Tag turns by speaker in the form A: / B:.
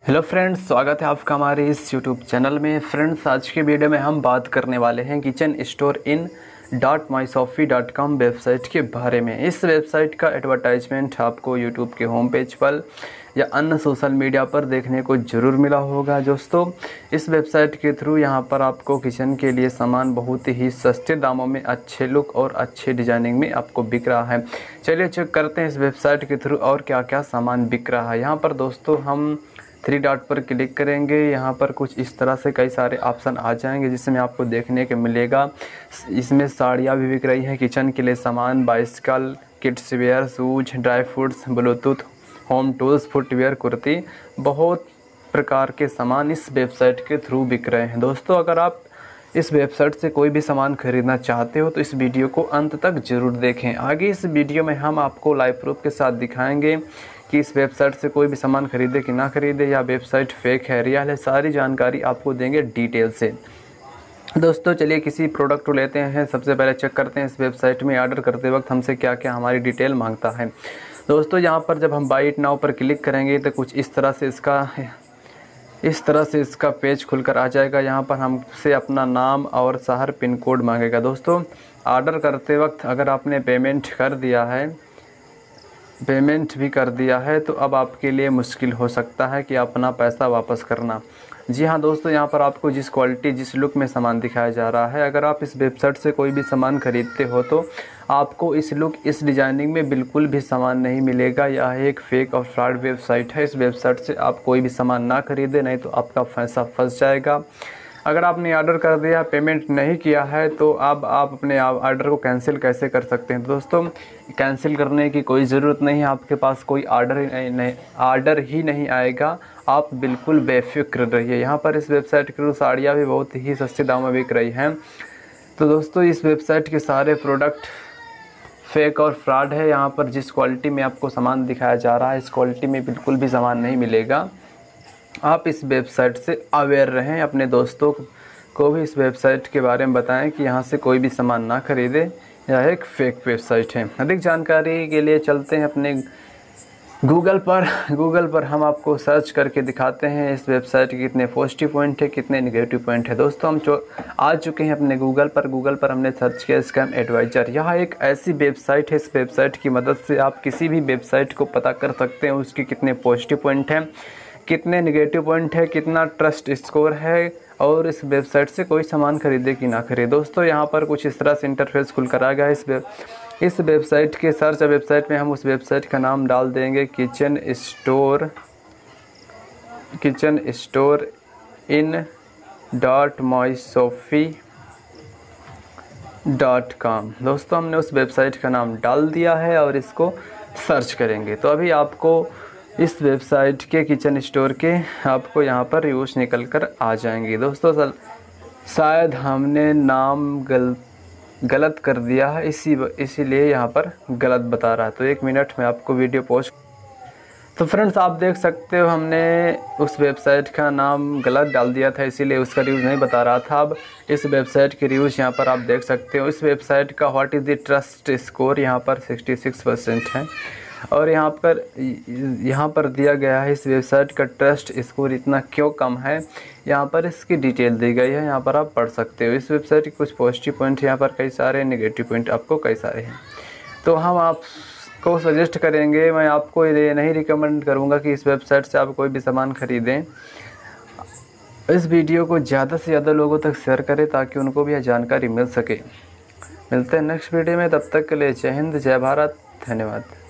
A: Hello friends, स्वागत है आपका हमारे इस यूट्यूब चैनल में। फ्रेंड्स, आज के वीडियो में हम बात करने वाले हैं kitchen store in .myshopee.com website के बारे में। इस वेबसाइट का एडवर्टाइजमेंट आपको यूट्यूब के होम पेज पर या अन्य सोशल मीडिया पर देखने को ज़रूर मिला होगा। दोस्तों, इस वेबसाइट के थ्रू यहाँ पर आपको किचन के लिए सामान बहुत ही सस्ते दामों में, अच्छे लुक और अच्छे डिजाइनिंग में आपको बिक रहा है। चलिए चेक करते हैं इस वेबसाइट के थ्रू और क्या क्या सामान बिक रहा है। यहाँ पर दोस्तों हम 3 डॉट पर क्लिक करेंगे। यहाँ पर कुछ इस तरह से कई सारे ऑप्शन आ जाएंगे जिसमें आपको देखने को मिलेगा। इसमें साड़ियाँ भी बिक रही हैं, किचन के लिए सामान, bicycle, kids wear, shoes, dry fruits, Bluetooth, home tools, footwear, kurti, बहुत प्रकार के सामान इस वेबसाइट के थ्रू बिक रहे हैं। दोस्तों, अगर आप इस वेबसाइट से कोई भी सामान खरीदना चाहते हो तो इस वीडियो को अंत तक ज़रूर देखें। आगे इस वीडियो में हम आपको लाइव प्रूफ के साथ दिखाएंगे कि इस वेबसाइट से कोई भी सामान खरीदे कि ना खरीदे, या वेबसाइट फेक है, रियल है, सारी जानकारी आपको देंगे डिटेल से। दोस्तों, चलिए किसी प्रोडक्ट को लेते हैं। सबसे पहले चेक करते हैं इस वेबसाइट में ऑर्डर करते वक्त हमसे क्या क्या हमारी डिटेल मांगता है। दोस्तों, यहाँ पर जब हम बाय इट नाउ पर क्लिक करेंगे तो कुछ इस तरह से इसका पेज खुलकर आ जाएगा। यहाँ पर हमसे अपना नाम और शहर, पिन कोड मांगेगा। दोस्तों, ऑर्डर करते वक्त अगर आपने पेमेंट भी कर दिया है तो अब आपके लिए मुश्किल हो सकता है कि अपना पैसा वापस करना। जी हाँ दोस्तों, यहाँ पर आपको जिस क्वालिटी, जिस लुक में सामान दिखाया जा रहा है, अगर आप इस वेबसाइट से कोई भी सामान खरीदते हो तो आपको इस लुक, इस डिजाइनिंग में बिल्कुल भी सामान नहीं मिलेगा। यह एक फेक और फ्रॉड वेबसाइट है। इस वेबसाइट से आप कोई भी सामान ना खरीदें, नहीं तो आपका पैसा फंस जाएगा। अगर आपने ऑर्डर कर दिया, पेमेंट नहीं किया है, तो अब आप अपने ऑर्डर को कैंसिल कैसे कर सकते हैं। दोस्तों, कैंसिल करने की कोई ज़रूरत नहीं है। आपके पास कोई ऑर्डर ही नहीं आएगा। आप बिल्कुल बेफिक्र रहिए। यहाँ पर इस वेबसाइट के थ्रू साड़ियाँ भी बहुत ही सस्ते दामों में बिक रही हैं। तो दोस्तों, इस वेबसाइट के सारे प्रोडक्ट फेक और फ्रॉड है। यहाँ पर जिस क्वालिटी में आपको सामान दिखाया जा रहा है, इस क्वालिटी में बिल्कुल भी सामान नहीं मिलेगा। आप इस वेबसाइट से अवेयर रहें। अपने दोस्तों को भी इस वेबसाइट के बारे में बताएं कि यहाँ से कोई भी सामान ना खरीदे। यह एक फेक वेबसाइट है। अधिक जानकारी के लिए चलते हैं अपने गूगल पर हम आपको सर्च करके दिखाते हैं इस वेबसाइट के कितने पॉजिटिव पॉइंट है, कितने नेगेटिव पॉइंट है। दोस्तों, हम आ चुके हैं अपने गूगल पर हमने सर्च किया स्कैम एडवाइज़र। यह एक ऐसी वेबसाइट है, इस वेबसाइट की मदद से आप किसी भी वेबसाइट को पता कर सकते हैं उसके कितने पॉजिटिव पॉइंट हैं, कितने नेगेटिव पॉइंट है, कितना ट्रस्ट स्कोर है, और इस वेबसाइट से कोई सामान खरीदे कि ना खरीदे। दोस्तों, यहाँ पर कुछ इस तरह से इंटरफेस खुलकर आ गया है। इस वेबसाइट के सर्च वेबसाइट में हम उस वेबसाइट का नाम डाल देंगे किचन स्टोर इन .myshopee.com। दोस्तों, हमने उस वेबसाइट का नाम डाल दिया है और इसको सर्च करेंगे तो अभी आपको इस वेबसाइट के किचन स्टोर के आपको यहाँ पर रिव्यूज निकल कर आ जाएंगे। दोस्तों, शायद हमने नाम गलत कर दिया है, इसीलिए यहाँ पर गलत बता रहा है। तो 1 मिनट में आपको वीडियो पॉज। तो फ्रेंड्स, आप देख सकते हो हमने उस वेबसाइट का नाम गलत डाल दिया था, इसीलिए उसका रिव्यूज़ नहीं बता रहा था। अब इस वेबसाइट के रिव्यूज़ यहाँ पर आप देख सकते हो। इस वेबसाइट का what is the trust score यहाँ पर 66% है। और यहाँ पर दिया गया है इस वेबसाइट का ट्रस्ट स्कोर इतना क्यों कम है, यहाँ पर इसकी डिटेल दी गई है। यहाँ पर आप पढ़ सकते हो। इस वेबसाइट के कुछ पॉजिटिव पॉइंट यहाँ पर कई सारे, नेगेटिव पॉइंट आपको कई सारे हैं। तो हम आपको सजेस्ट करेंगे, मैं आपको ये नहीं रिकमेंड करूँगा कि इस वेबसाइट से आप कोई भी सामान खरीदें। इस वीडियो को ज़्यादा से ज़्यादा लोगों तक शेयर करें ताकि उनको भी यह जानकारी मिल सके। मिलते हैं नेक्स्ट वीडियो में, तब तक के लिए जय हिंद, जय भारत, धन्यवाद।